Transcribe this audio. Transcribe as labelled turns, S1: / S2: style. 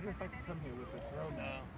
S1: imagine if I could come here with this road.
S2: No.